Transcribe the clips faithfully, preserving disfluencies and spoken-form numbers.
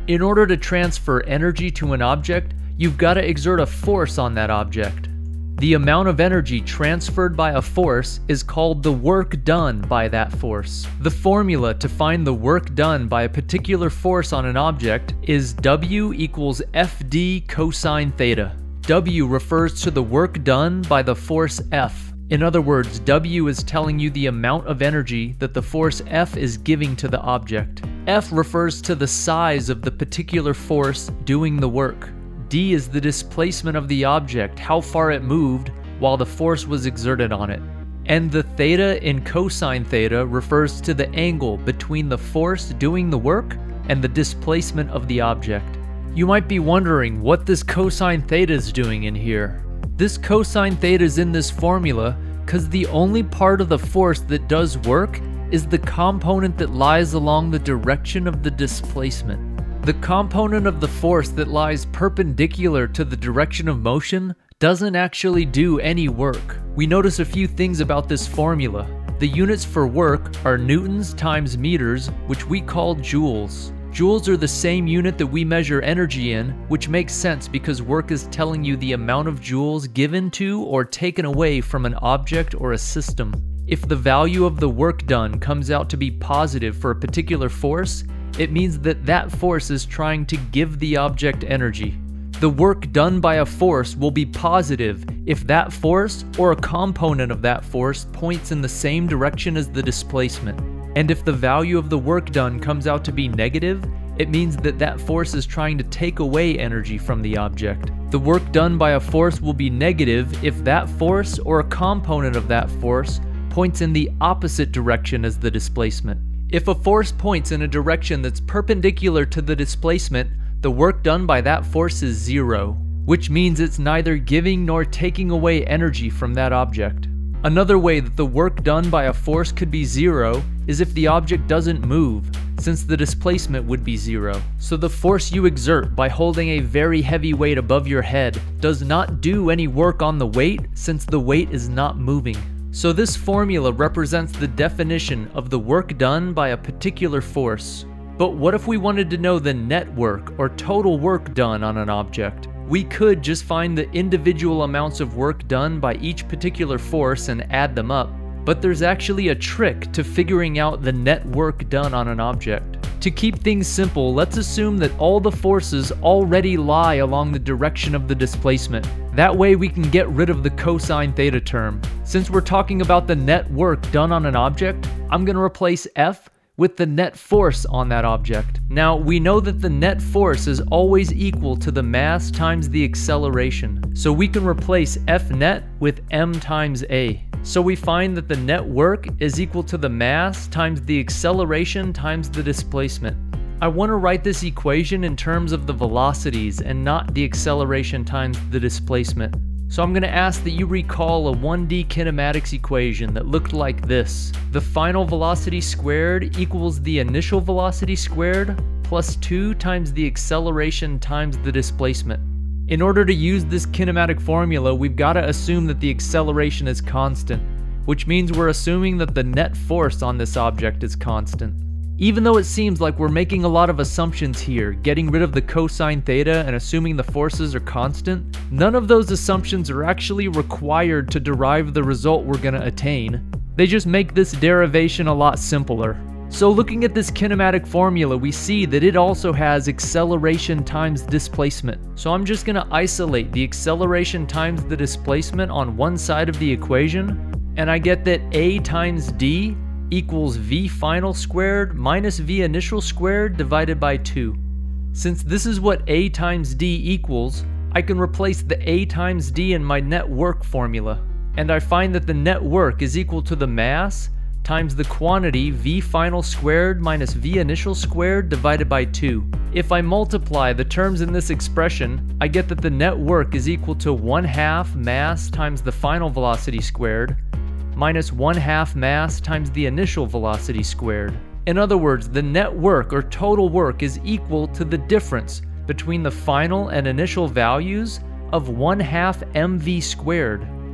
In order to transfer energy to an object, you've got to exert a force on that object. The amount of energy transferred by a force is called the work done by that force. The formula to find the work done by a particular force on an object is W equals F D cosine theta. W refers to the work done by the force F. In other words, W is telling you the amount of energy that the force F is giving to the object. F refers to the size of the particular force doing the work. D is the displacement of the object, how far it moved while the force was exerted on it. And the theta in cosine theta refers to the angle between the force doing the work and the displacement of the object. You might be wondering what this cosine theta is doing in here. This cosine theta is in this formula because the only part of the force that does work is the component that lies along the direction of the displacement. The component of the force that lies perpendicular to the direction of motion doesn't actually do any work. We notice a few things about this formula. The units for work are newtons times meters, which we call joules. Joules are the same unit that we measure energy in, which makes sense because work is telling you the amount of joules given to or taken away from an object or a system. If the value of the work done comes out to be positive for a particular force, it means that that force is trying to give the object energy. The work done by a force will be positive if that force or a component of that force points in the same direction as the displacement. And if the value of the work done comes out to be negative, it means that that force is trying to take away energy from the object. The work done by a force will be negative if that force or a component of that force points in the opposite direction as the displacement. If a force points in a direction that's perpendicular to the displacement, the work done by that force is zero, which means it's neither giving nor taking away energy from that object. Another way that the work done by a force could be zero is if the object doesn't move, since the displacement would be zero. So the force you exert by holding a very heavy weight above your head does not do any work on the weight, since the weight is not moving. So this formula represents the definition of the work done by a particular force. But what if we wanted to know the net work or total work done on an object? We could just find the individual amounts of work done by each particular force and add them up. But there's actually a trick to figuring out the net work done on an object. To keep things simple, let's assume that all the forces already lie along the direction of the displacement. That way we can get rid of the cosine theta term. Since we're talking about the net work done on an object, I'm going to replace F with the net force on that object. Now, we know that the net force is always equal to the mass times the acceleration. So we can replace F net with m times a. So we find that the net work is equal to the mass times the acceleration times the displacement. I want to write this equation in terms of the velocities and not the acceleration times the displacement. So I'm going to ask that you recall a one D kinematics equation that looked like this. The final velocity squared equals the initial velocity squared plus two times the acceleration times the displacement. In order to use this kinematic formula, we've got to assume that the acceleration is constant, which means we're assuming that the net force on this object is constant. Even though it seems like we're making a lot of assumptions here, getting rid of the cosine theta and assuming the forces are constant, none of those assumptions are actually required to derive the result we're going to attain. They just make this derivation a lot simpler. So looking at this kinematic formula, we see that it also has acceleration times displacement. So I'm just going to isolate the acceleration times the displacement on one side of the equation, and I get that a times d equals v final squared minus v initial squared divided by two. Since this is what a times d equals, I can replace the a times d in my net work formula, and I find that the net work is equal to the mass times the quantity v final squared minus v initial squared divided by two. If I multiply the terms in this expression, I get that the net work is equal to one half mass times the final velocity squared minus one half mass times the initial velocity squared. In other words, the net work or total work is equal to the difference between the final and initial values of one half mv squared.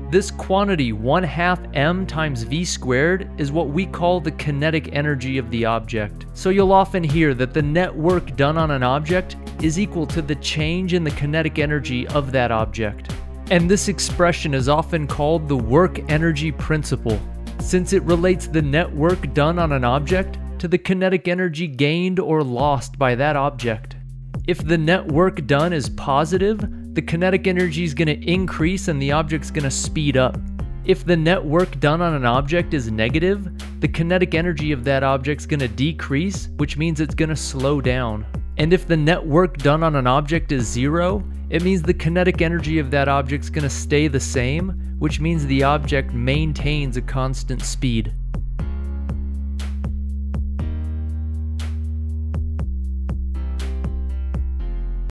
This quantity one half m times v squared is what we call the kinetic energy of the object. So you'll often hear that the net work done on an object is equal to the change in the kinetic energy of that object. And this expression is often called the work energy principle, since it relates the net work done on an object to the kinetic energy gained or lost by that object. If the net work done is positive, the kinetic energy is going to increase and the object's going to speed up. If the net work done on an object is negative, the kinetic energy of that object's going to decrease, which means it's going to slow down. And if the net work done on an object is zero, it means the kinetic energy of that object's going to stay the same, which means the object maintains a constant speed.